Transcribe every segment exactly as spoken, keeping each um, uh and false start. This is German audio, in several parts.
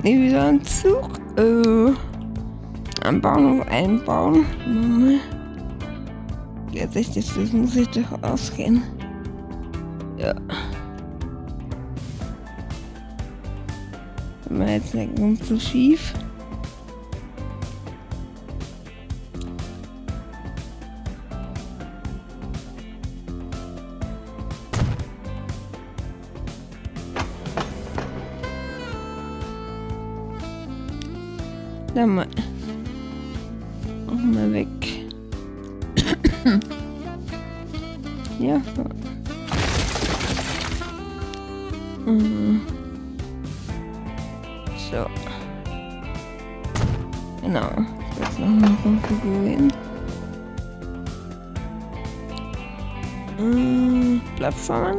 Nee, wieder ein Zug. Äh, am Bahnhof einbauen. Nochmal. Jetzt echt, das muss ich doch ausgehen. Ja. Wenn man jetzt nicht kommt zu schief. Dann mal. Auch mal weg. Ja. Mhm. So. Genau. Jetzt nochmal konfigurieren. Mhm. Plattformen.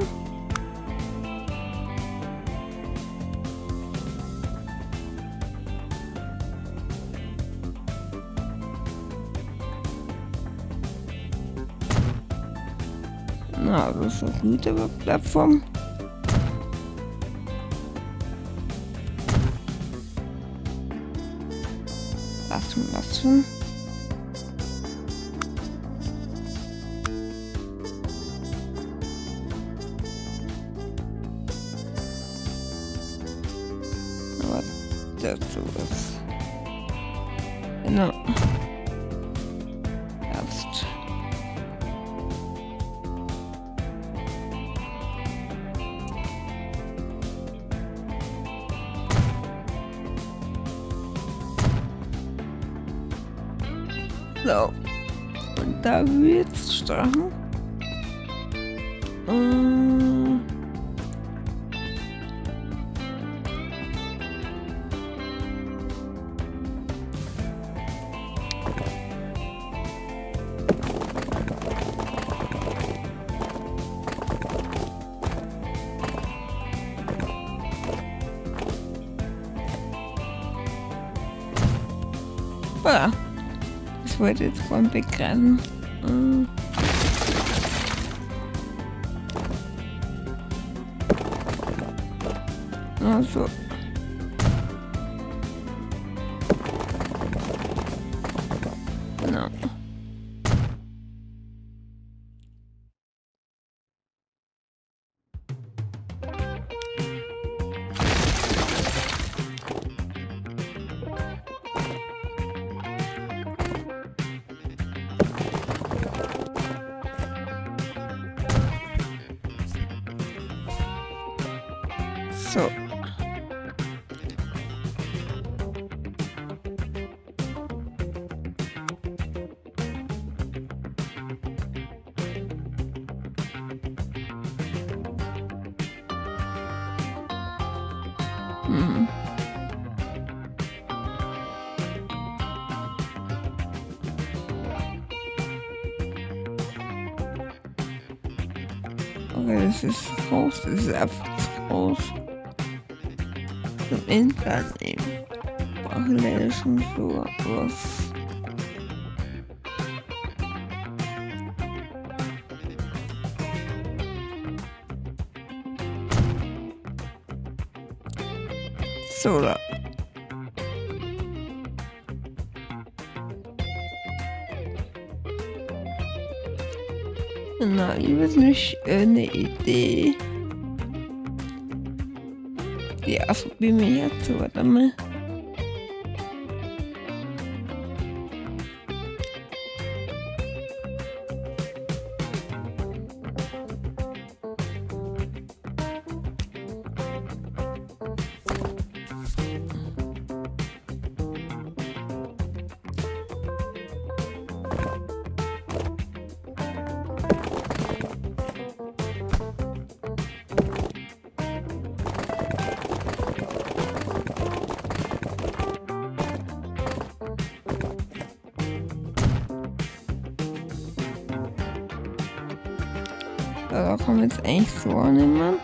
Na, das ist eine gute Plattform. Was schon, was schon? Aber dazu ist. Genau. Erst. So. Und da wird's starten. Ähm. Voilà. Ich wollte jetzt voll begrenzen. Hm. Also. Genau. So. Hm. Okay, das ist groß, das ist einfach groß. Zum Internet nehmen. Brauche leider schon so was. So, da. Na, ich weiß nicht, eine Idee. Die ausprobieren wir jetzt, so, warte mal. Da kann man jetzt eigentlich so annehmen.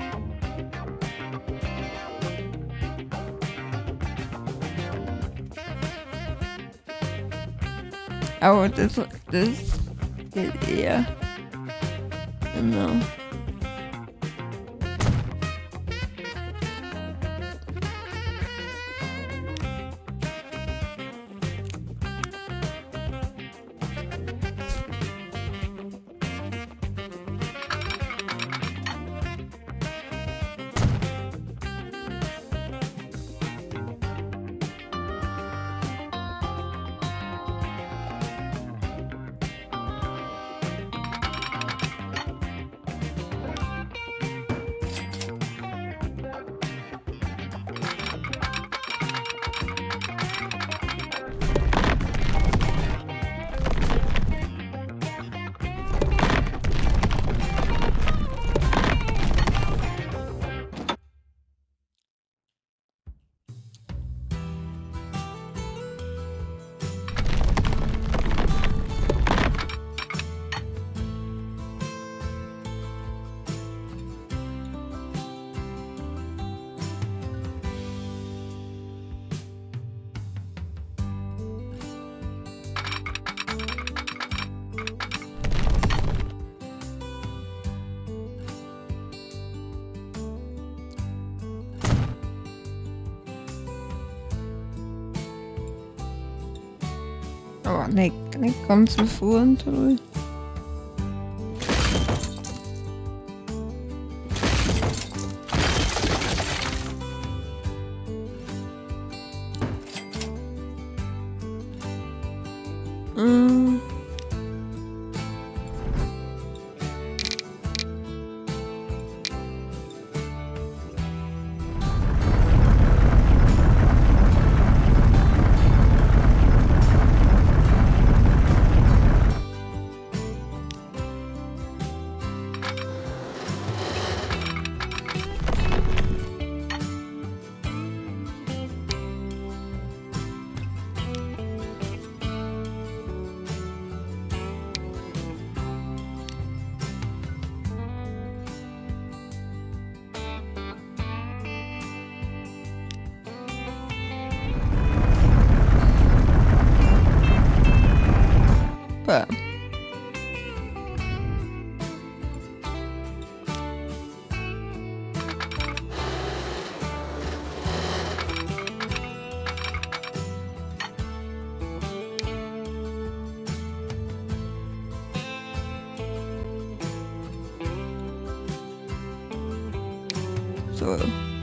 Aber das, das geht eher. Genau. Aber nicht, nicht ganz so vorn drin. Mm. Super. So.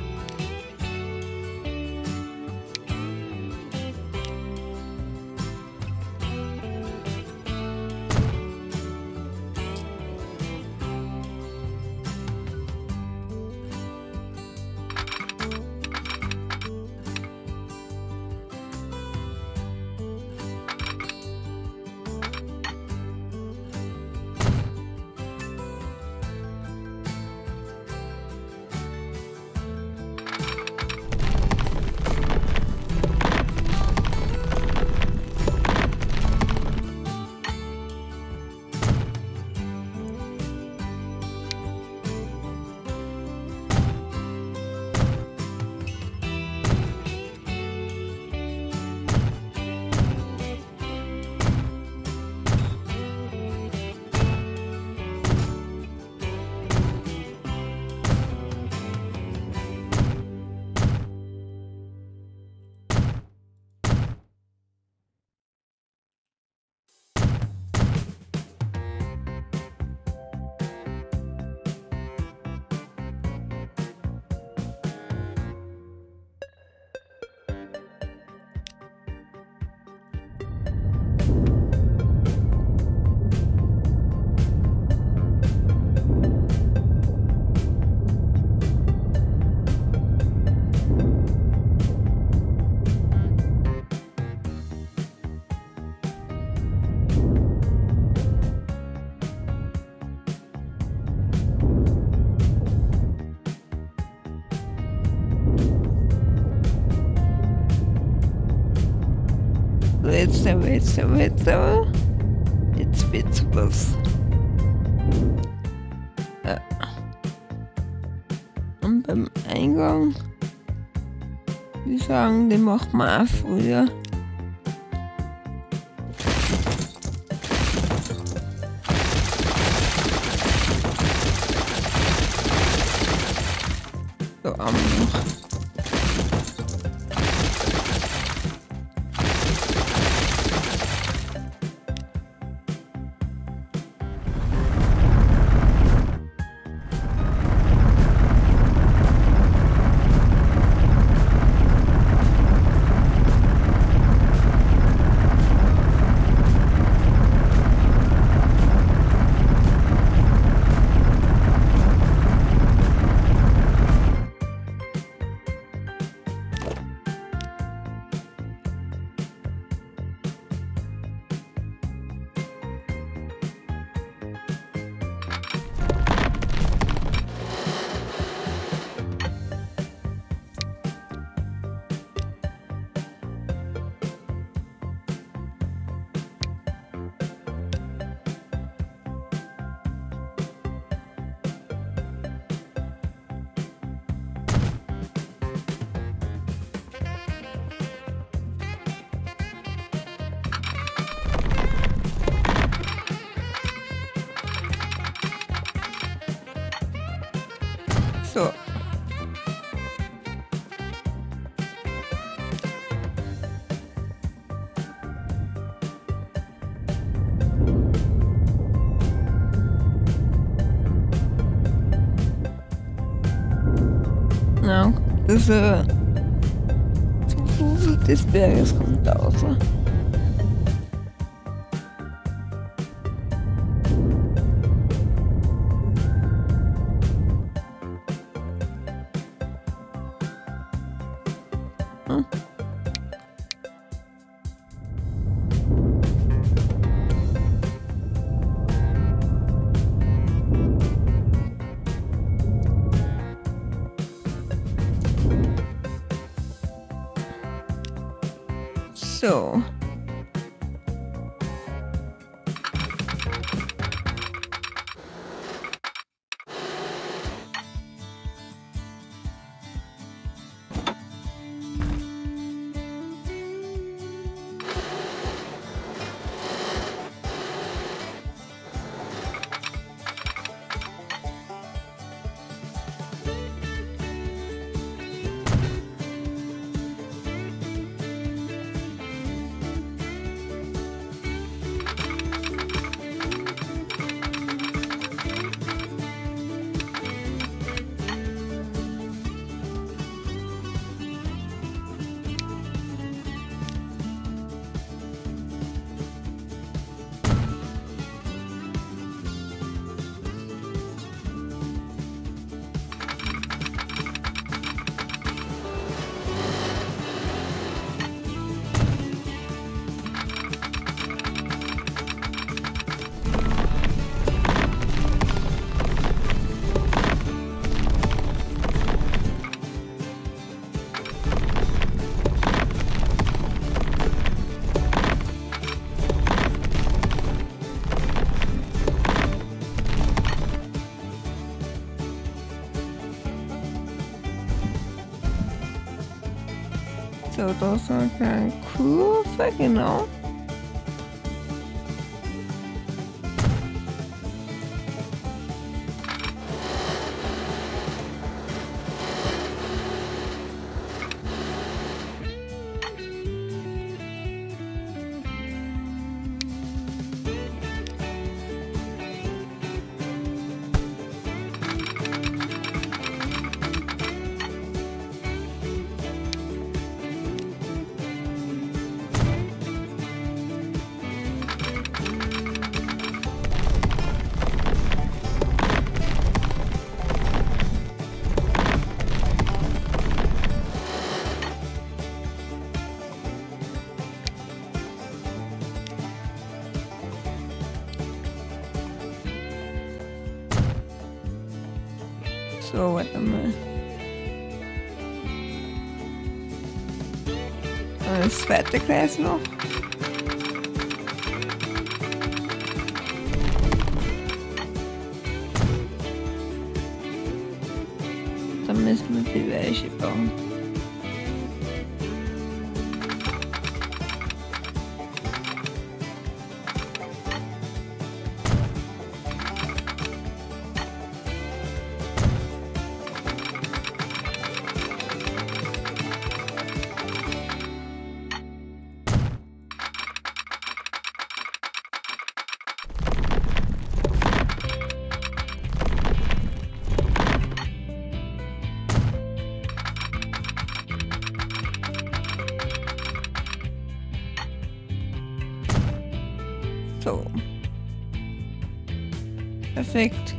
Jetzt aber, jetzt aber, jetzt aber. Jetzt wird's was. Ja. Und beim Eingang, die sagen, den macht man auch früher. So, am noch. So. Also, zum Fuß des Berges kommt da raus. Hm. So. So, da ist eine kleine Kurve, genau. So, warte mal. Das zweite Gleis noch. Dann müssen wir die Weiche bauen. So. Perfekt.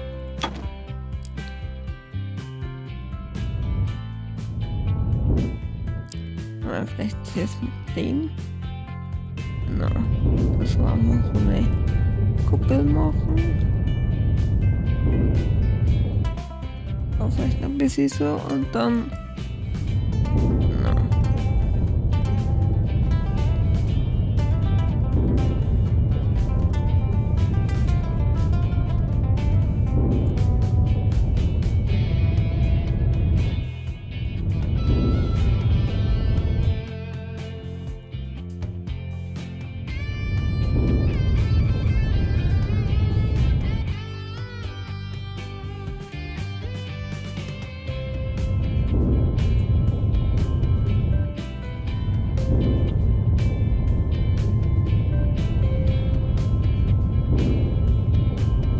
Oder vielleicht jetzt mit dem. Na, das war noch so eine Kuppel machen. Auch vielleicht ein bisschen so und dann. Na.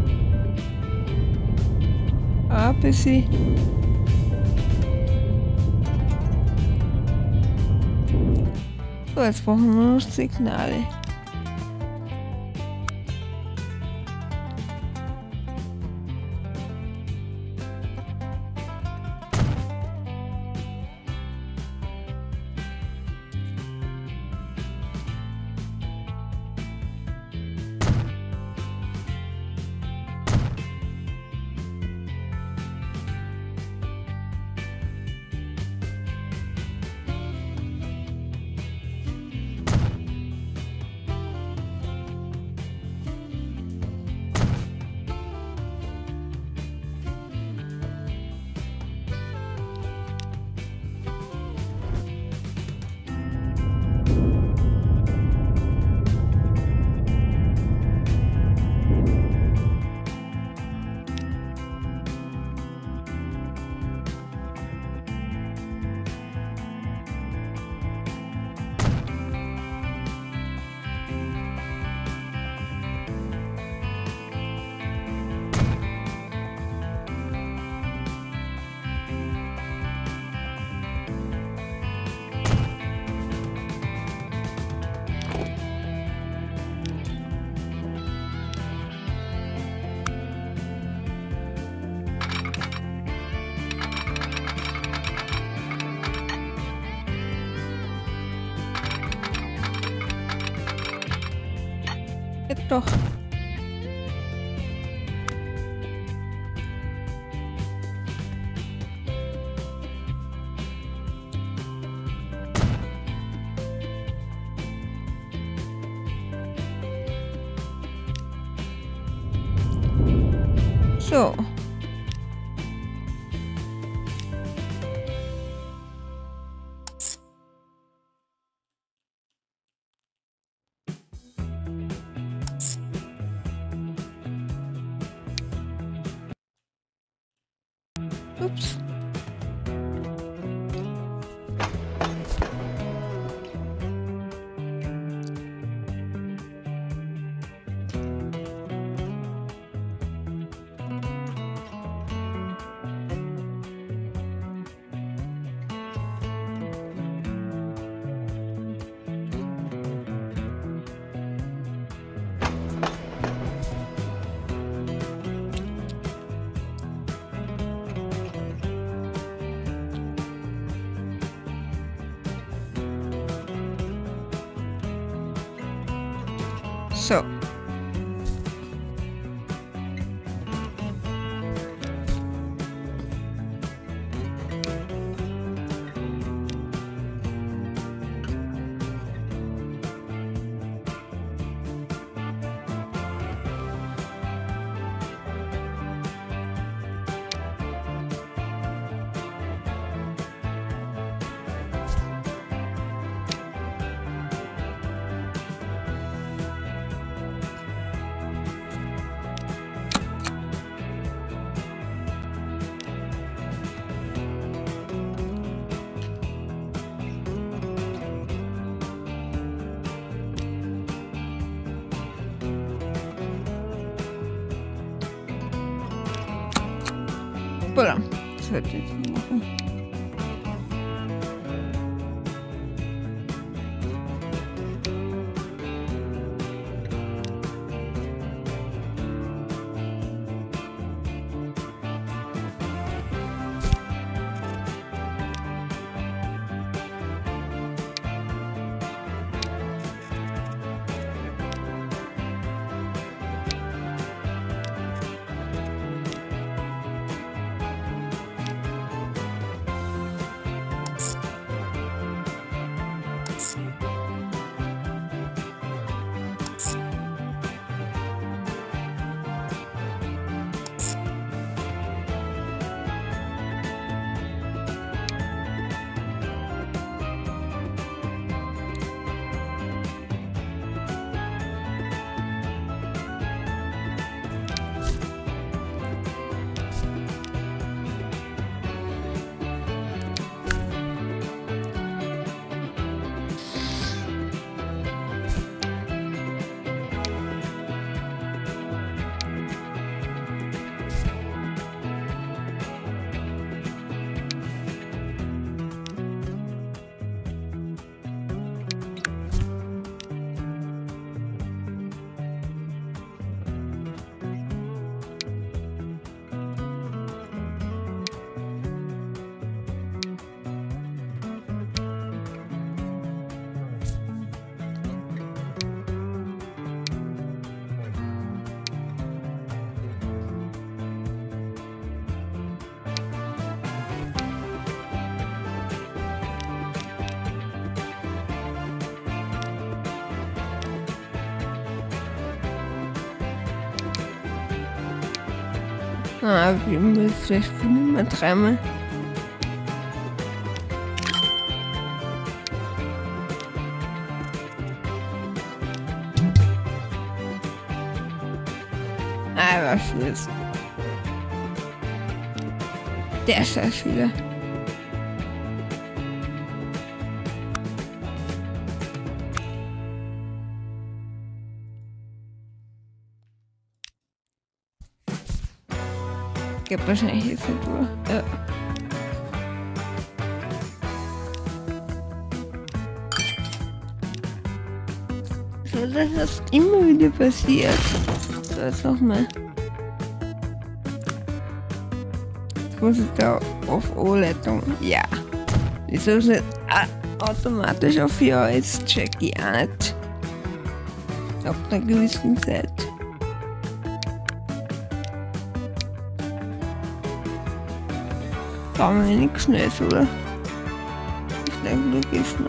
Ein bisschen. So, jetzt brauchen wir nur noch Signale. Jetzt doch. So. Ups. So. Voilà. Das wird jetzt machen. Ah, wir müssen vielleicht nicht mehr dreimal. Ah, was ist? Der Schauspieler. Gibt wahrscheinlich jetzt nicht nur. Ja. So, das ist immer wieder passiert. So, jetzt nochmal. Jetzt muss ich da auf O-Leitung. Ja. Wieso ist nicht automatisch auf Ja? Jetzt check ich auch nicht. Ab einer gewissen Zeit. Brauchen wir nichts Schnelles, oder? Ist eigentlich logisch, ne?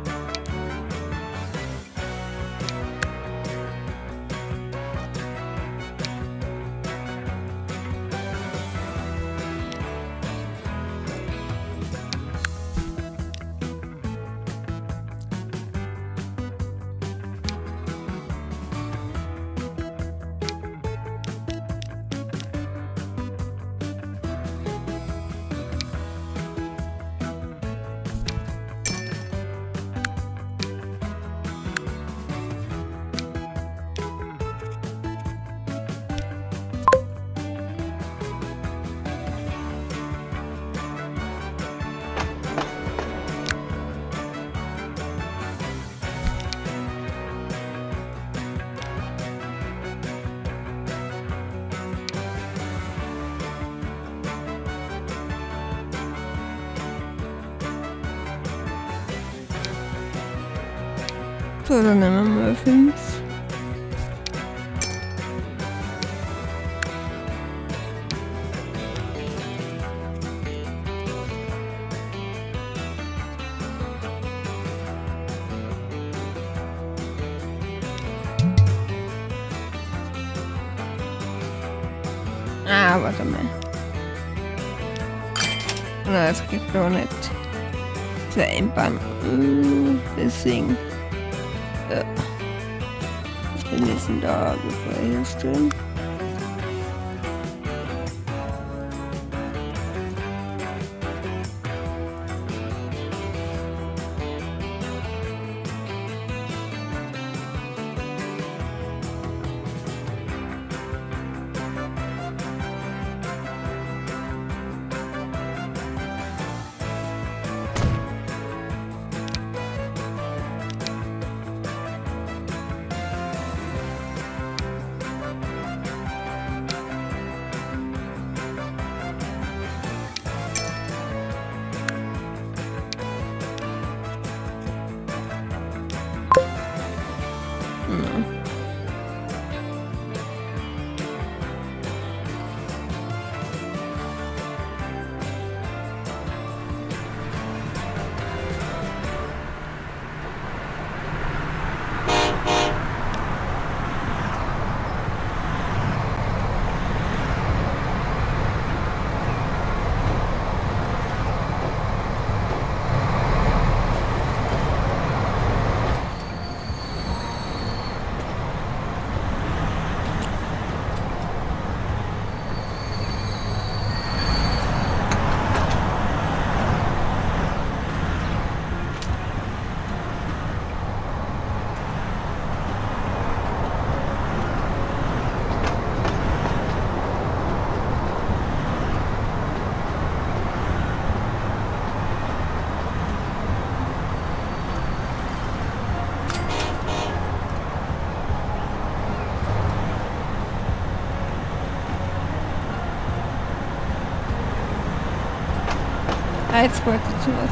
So, dann nehmen wir Muffins. Ah, warte mal. Na, das geht doch nicht. Zu einbauen. Uh, deswegen. Ja. Wir müssen da herstellen. Jetzt wollte ich schon was.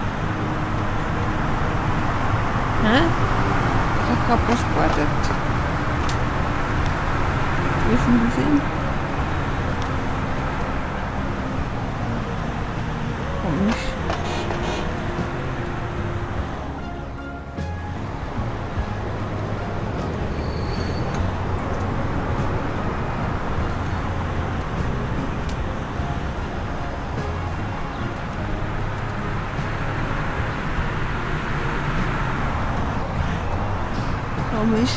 Hä? Ich hab grad was gewartet. Wo ist denn das hin? Komisch. Komisch.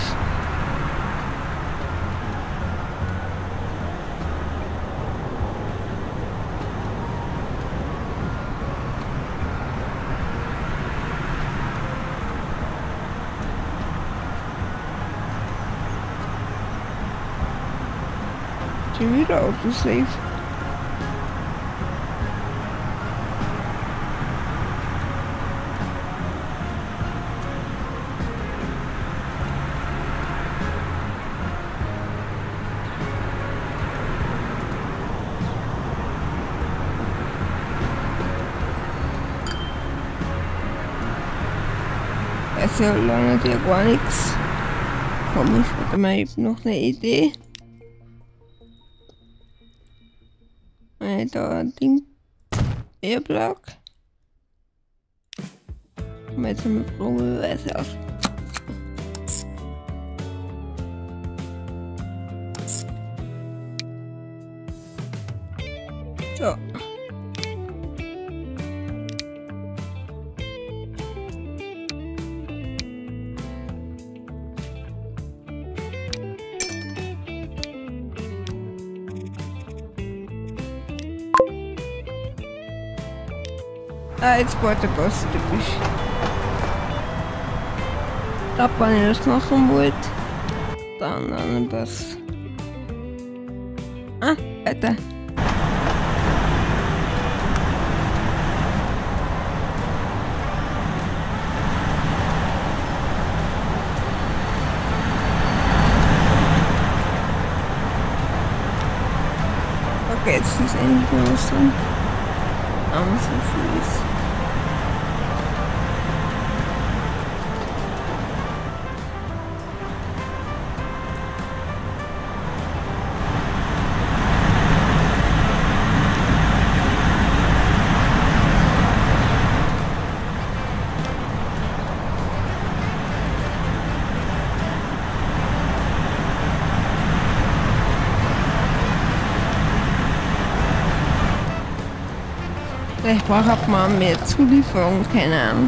Schon wieder Autosave. So lange hat ja gar nichts. Komisch, warte mal, ich hab noch eine Idee. Äh, da ein Ding. Airblock. Mal jetzt mal Probeweise aus. So. Ah, jetzt warte was typisch. Da wenn ich das machen wollte, dann dann was. Ah, weiter. Okay, jetzt ist endlich mal was drin. Arm so Fuß. Vielleicht braucht man mehr Zulieferung, keine Ahnung.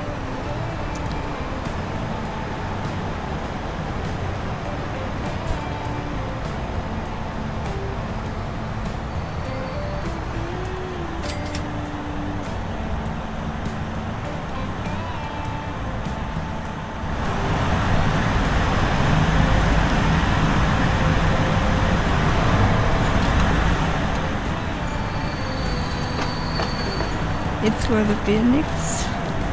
Jetzt wurde B nichts.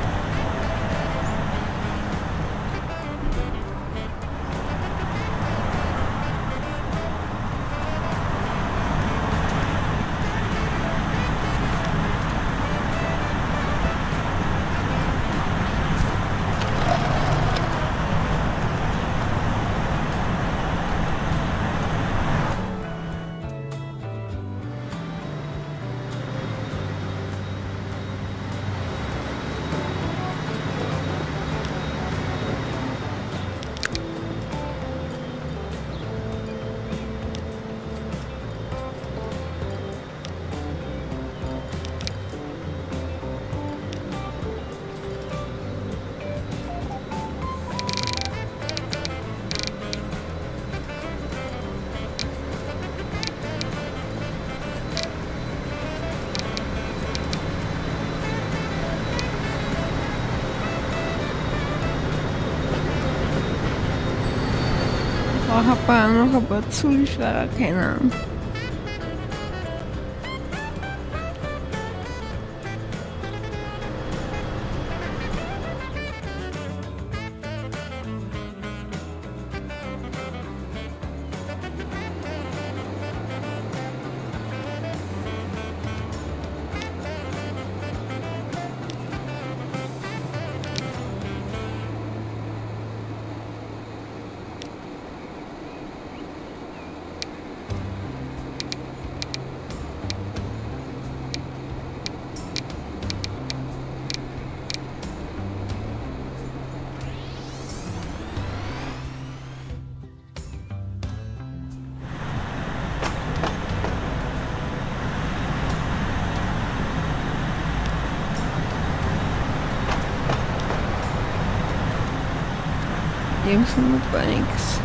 Ich brauche noch ein paar Zulieferer, keine Ahnung. Dem schon gar nichts.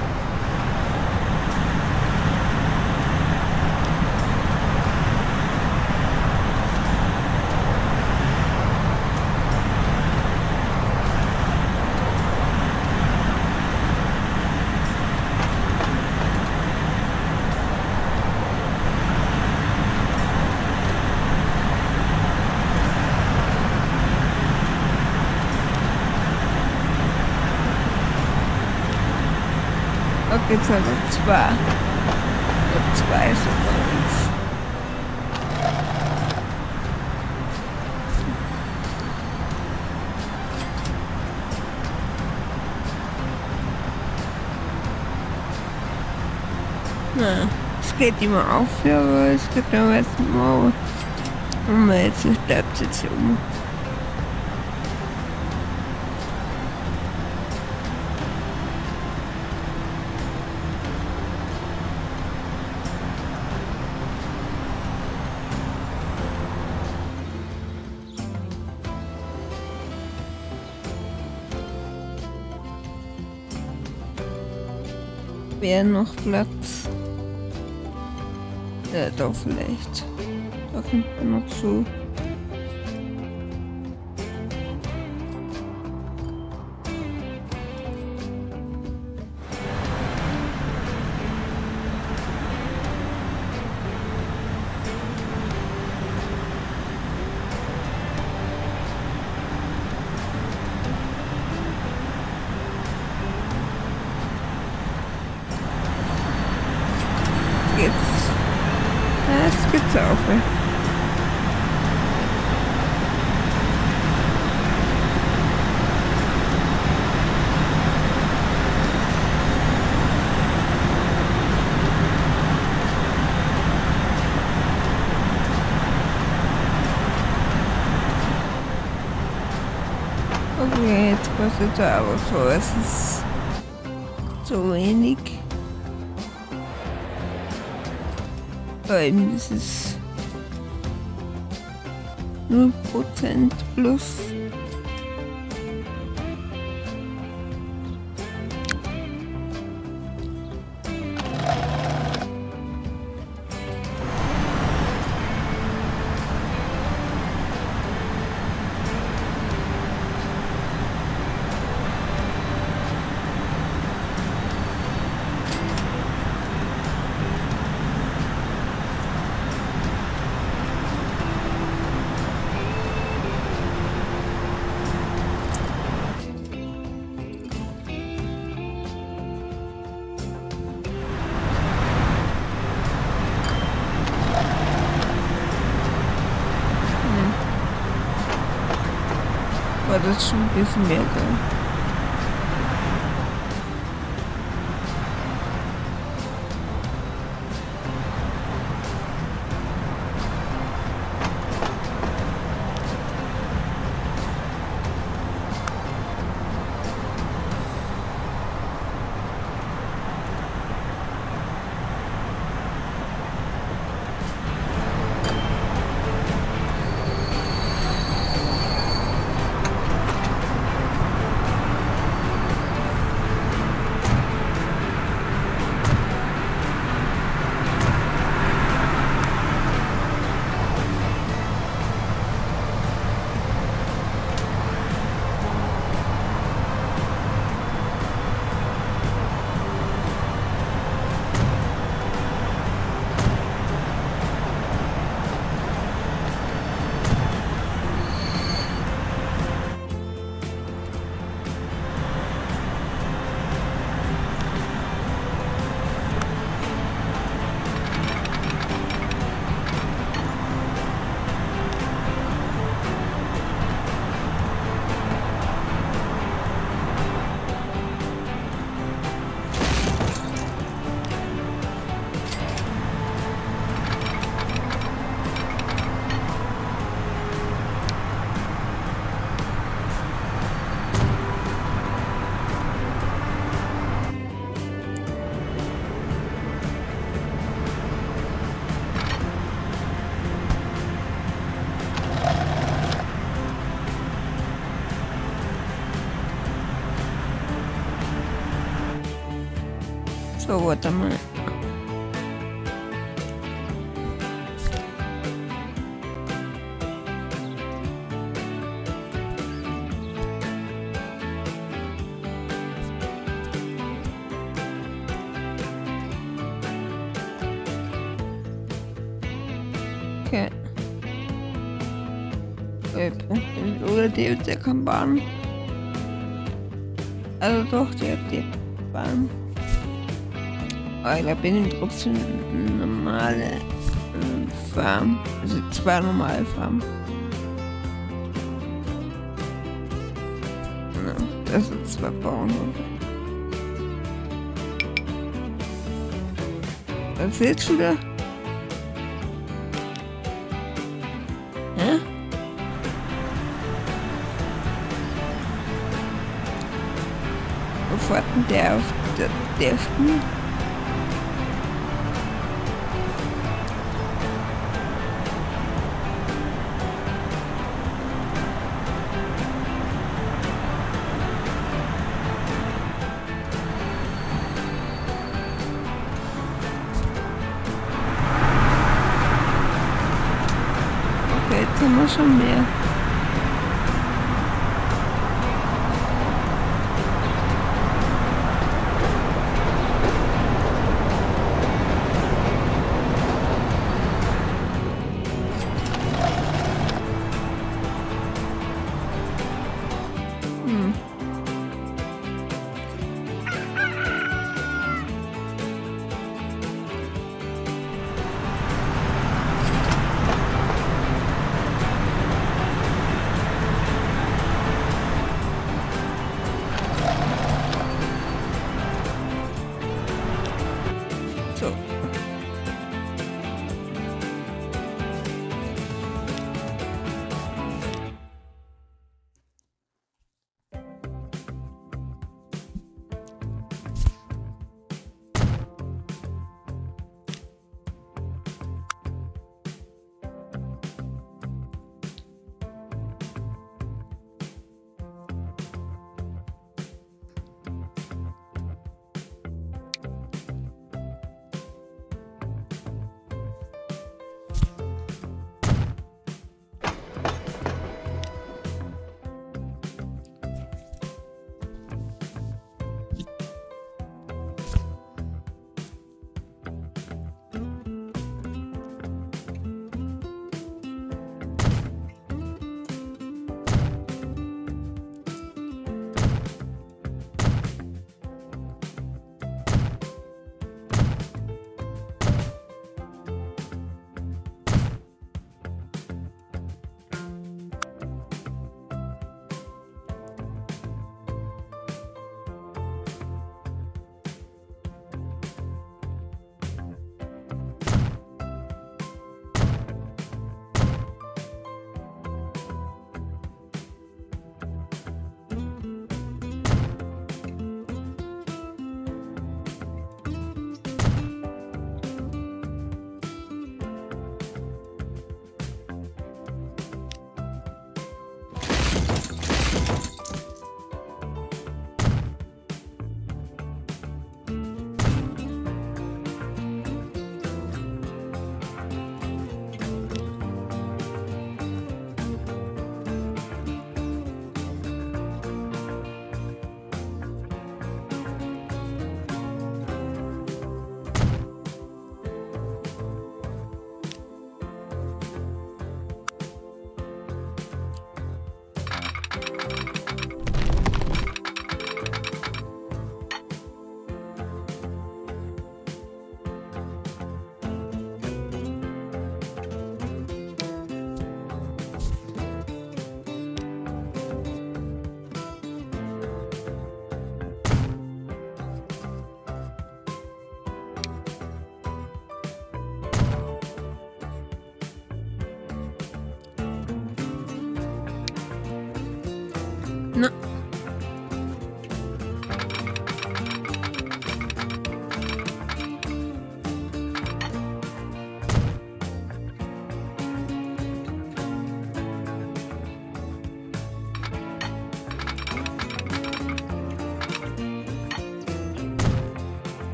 Okay, jetzt haben wir zwei. Und zwei ist übrigens. Na, es geht immer auf, ja, aber es geht am besten mal. Und jetzt bleibt es jetzt um. Wäre noch Platz. Ja, da vielleicht. Da kommt noch so. Jetzt. Ja, jetzt geht's auf. Ey. Okay, jetzt kostet er aber so, es ist zu wenig. Eben, das ist null Prozent plus. Aber das ist schon ein bisschen mehr da. So, warte mal. Okay. Oder die hat ja keine Bahn. Also doch, die hat die Bahn. Aber ich glaube, ich nehme trotzdem eine normale äh, Farm. Also zwei normale Farmen. Ja, das sind zwei Bauernhöfe. Was willst du da? Hä? Wo fährt denn der auf der, der Spiel? Okay, jetzt haben wir schon mehr. Hm. So.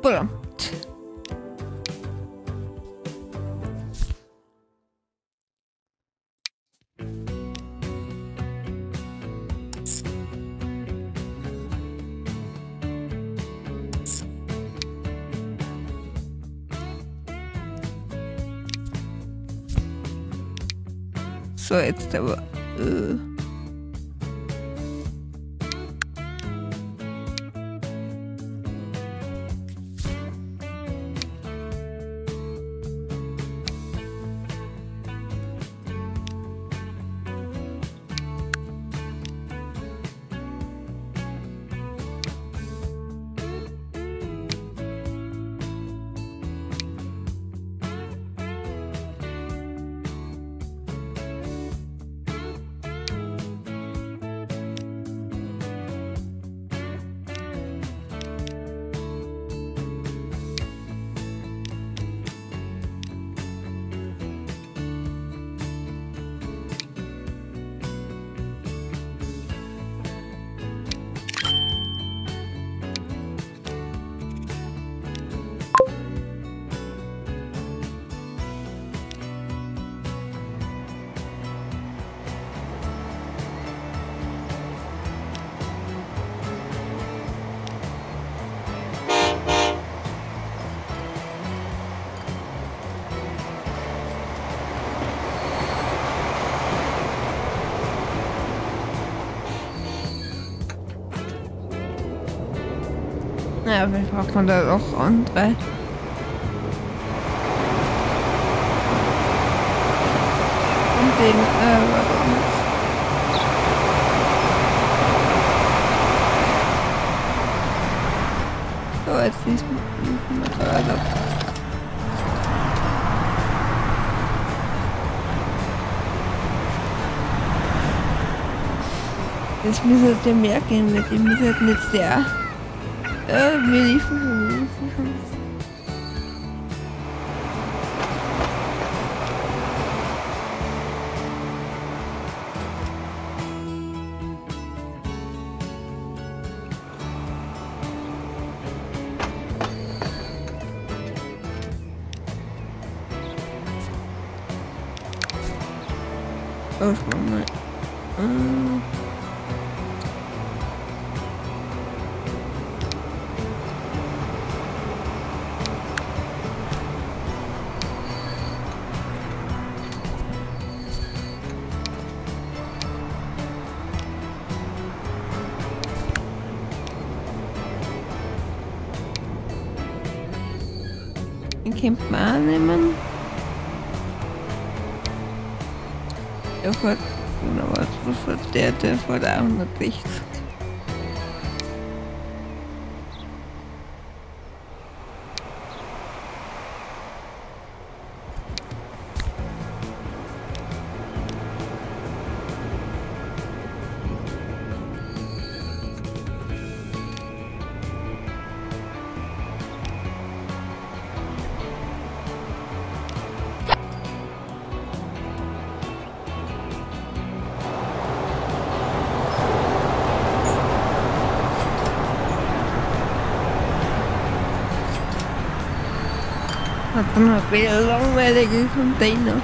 Verdammt. So, jetzt aber. Äh. Ja, vielleicht braucht man da auch andere. Und den, äh, warum nicht? So, jetzt liest man Motorrad. Jetzt müsste der mehr gehen mit dem, ist halt nicht der. Äh, wir liefen schon, wir liefen schon. Oh, schau mal. Äh. Den könnte man annehmen. Der fährt, genau, was fährt der? Der fährt auch hundertsechzig. Hat dann noch wieder langweilige Container.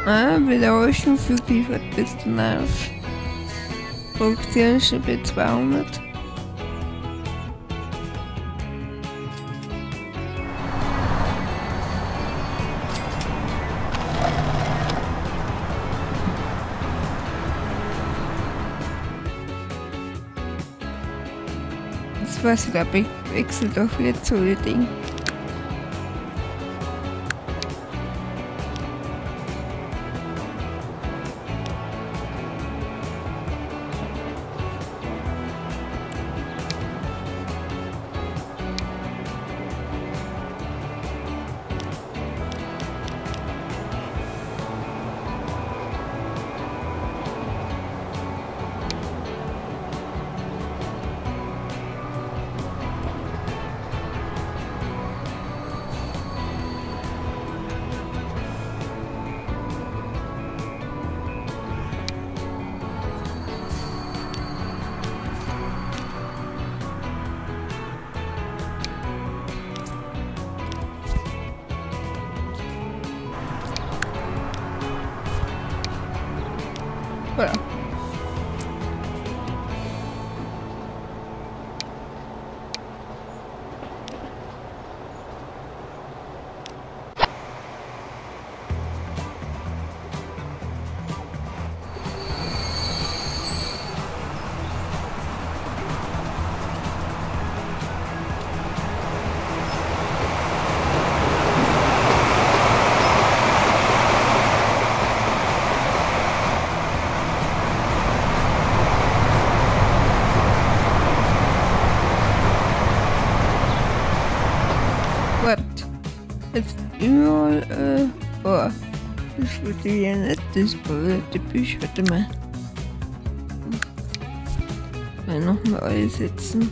Ah, Wiederholung für geliefert bis zum Nerv. Produktion schon bei zweihundert. Das weiß ich, glaube ich, wechselt doch wieder zu den Dingen. Voilà. Jetzt überall, äh, oh, das wird ja nicht, das berührte Bücher, warte mal. Mal nochmal alle setzen.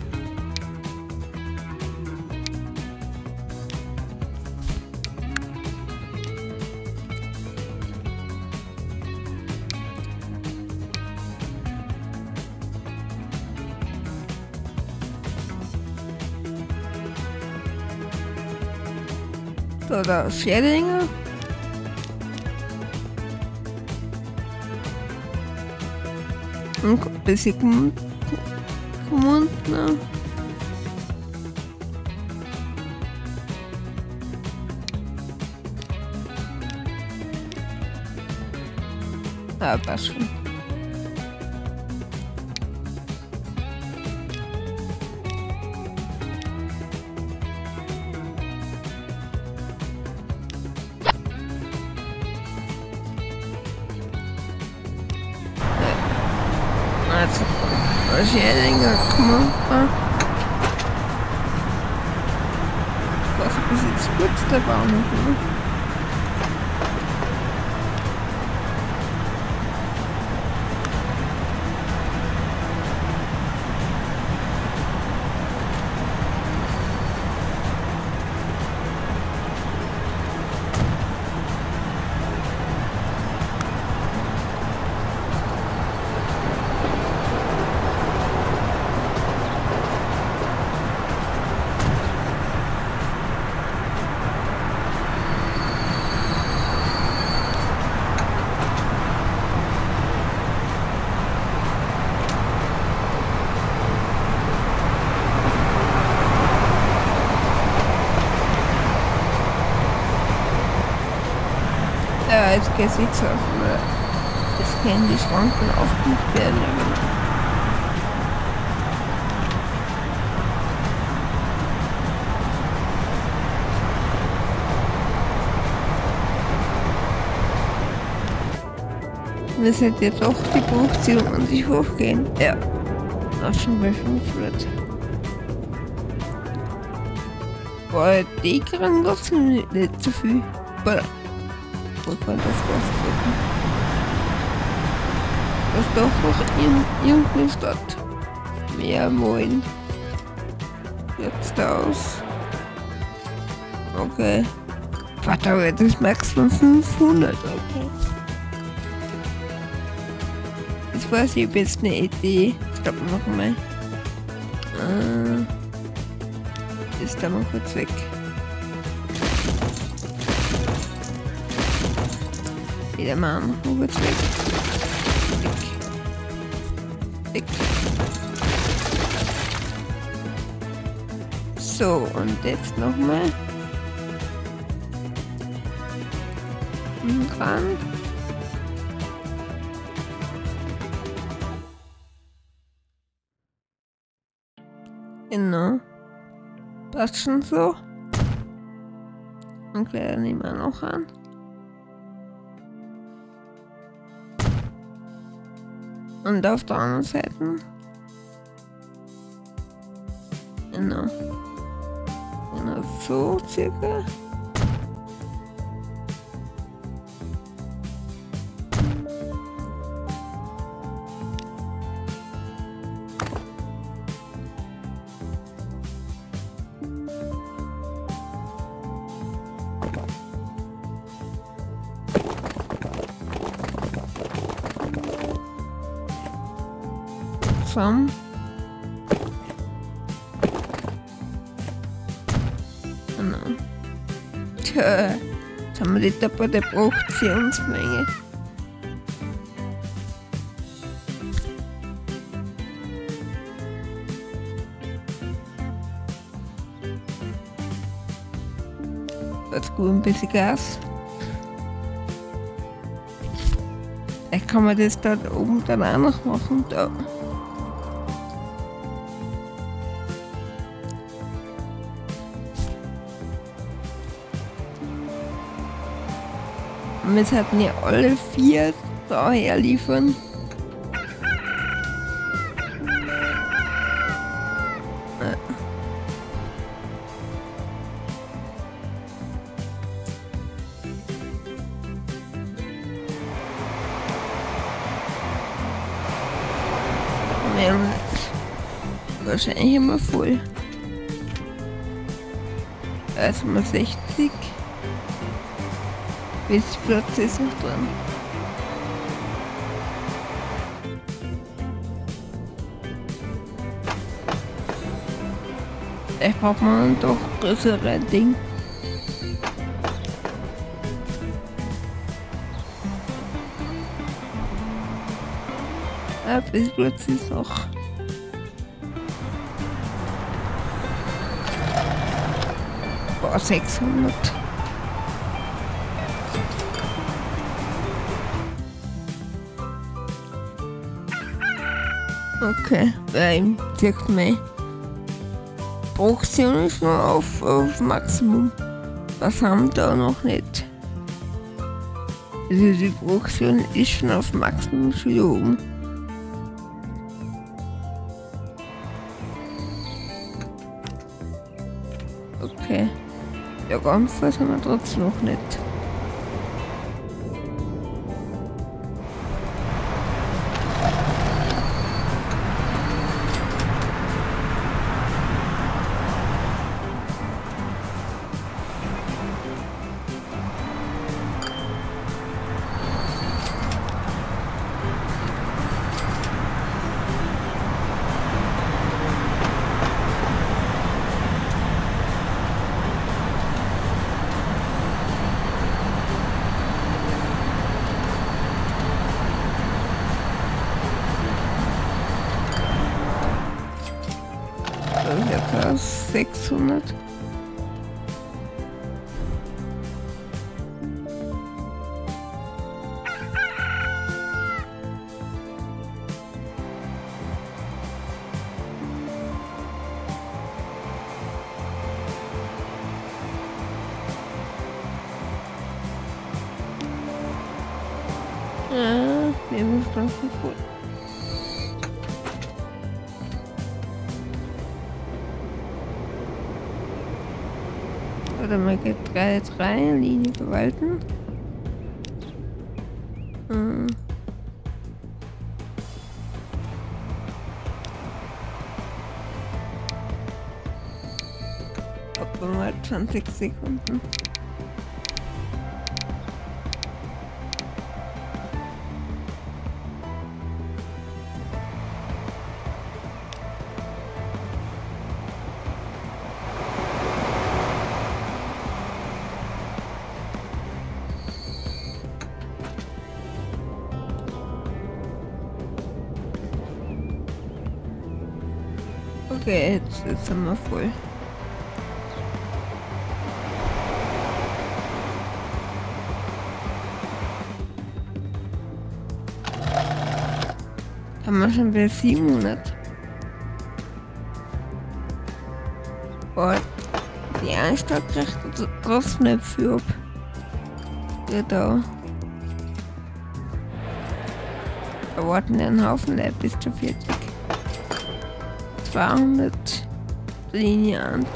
So, da ist Schädlinge. Und ein bisschen Mund, ne? Ah, passt schon. Also, was ich länger gemacht habe. Was bis jetzt kurz der Baum noch. Ja, jetzt geht es nichts auf. Jetzt können die Schranken aufgebucht werden. Das hätte jetzt auch die Produktion an sich hochgehen. Ja. Auch schon bei fünfhundert. Boah, die kriegen trotzdem nicht so viel. Boah. Wo kann das was das doch noch irgendeine Stadt mehr wollen. Jetzt aus. Okay. Warte, aber das Maximum fünfhundert, okay. Jetzt weiß ich, ob jetzt eine Idee. Stopp noch mal. Äh, ist da mal kurz weg. der Mann. Wo geht's weg? Weg. Weg. So, und jetzt nochmal. Dran. Genau. Passt schon so. Und Kleider nehmen wir noch an. Und auf der anderen Seite. Genau. Genau so circa. Genau. Tja, jetzt haben wir die doppelte Produktionsmenge. Jetzt gut ein bisschen Gas. Vielleicht kann man das dort oben dann auch noch machen. Da. Wir sollten ja alle vier daher liefern. Wir haben wahrscheinlich immer voll. Also mal sechzig. Bis Platz ist noch dran. Vielleicht braucht man doch größere Ding. Ja, bis Platz ist noch. Boah, sechshundert. Okay, weil sagt mir, Produktion ist nur auf, auf Maximum. Was haben da noch nicht? Also die Produktion ist schon auf Maximum schon oben. Okay, ja ganz viel sind wir trotzdem noch nicht. Jetzt sechshundert. Ja, wir müssen noch gut. Oder mal geht drei drei Linie verwalten. Hm. Gucken wir mal zwanzig Sekunden. Okay, jetzt, jetzt sind wir voll. Haben wir schon bei siebenhundert. Boah, die Einstadt kriegt trotzdem nicht viel ab. Ja, da. Da warten ja einen Haufen Leute bis zu vierzig. zweihundert. Linie eins.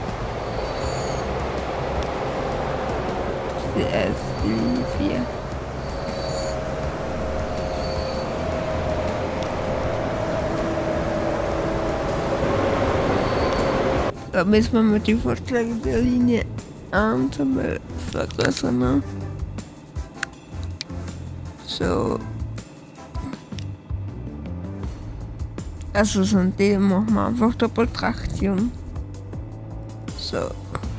Die erste Linie vier. Da müssen wir mal die Vorschläge der Linie eins einmal vergrößern. Ne? So. Also sind die, machen wir einfach Doppeltraktion. So.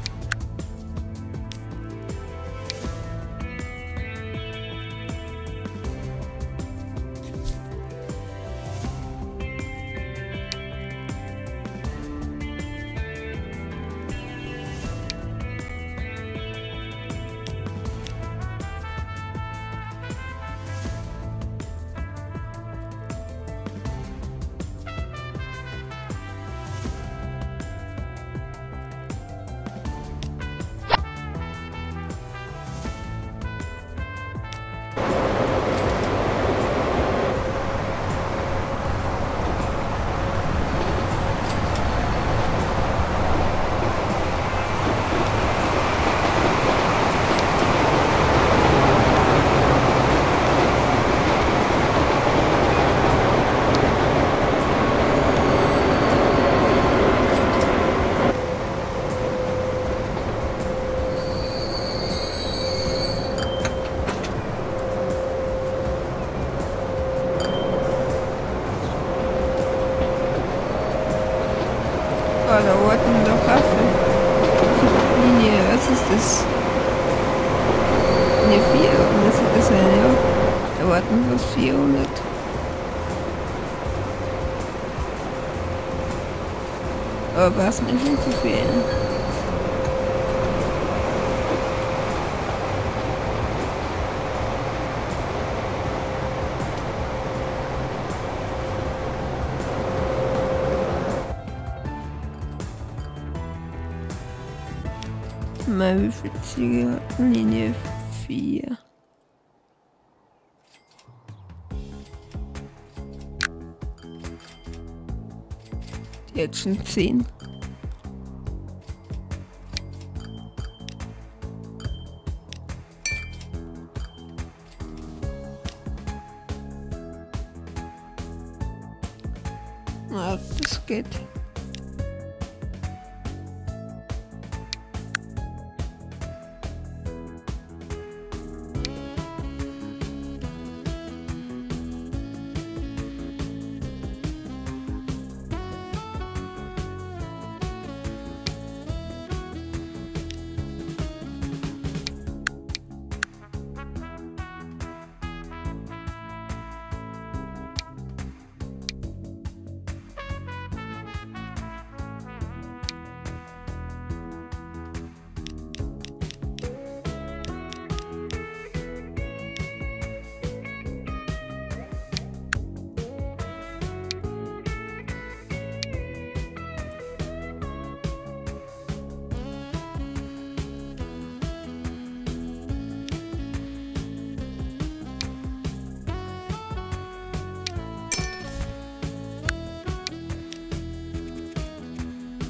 Oh, da warten noch Kaffee. Linie, was ist das? Linie vier, was ist das sein, ja? Da warten fast vierhundert. Aber passt nicht viel zu viel. Mal wie viele Züge hatten? Linie vier. Jetzt schon zehn. Na, das geht.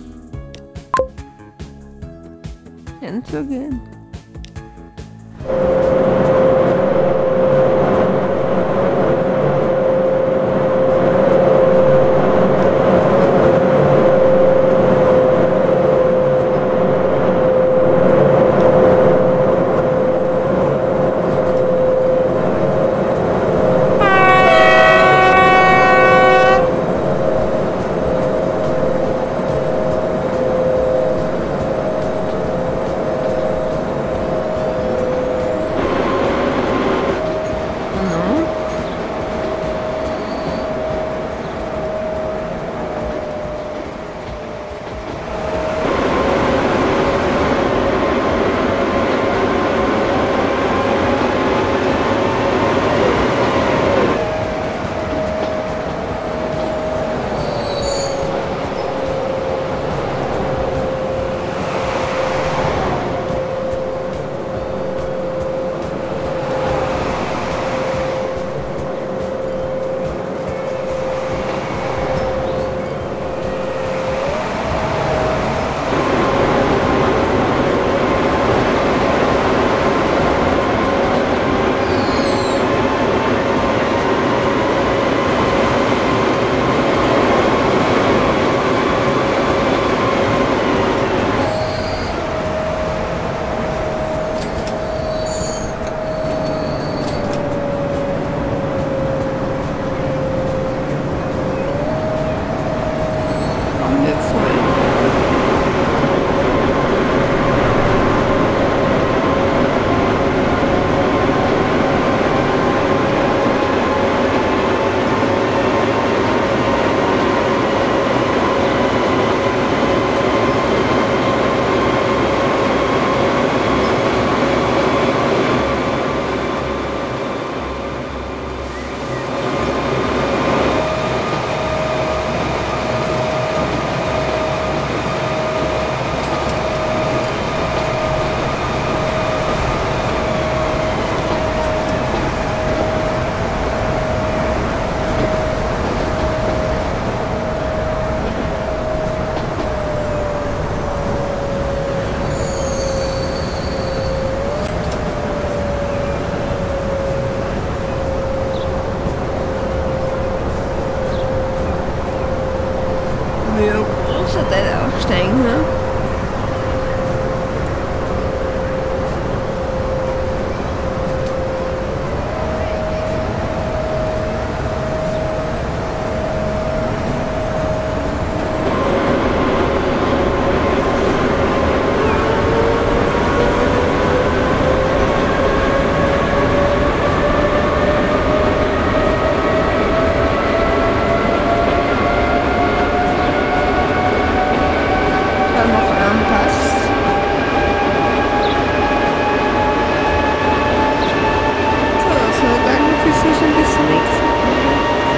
Entzugehen.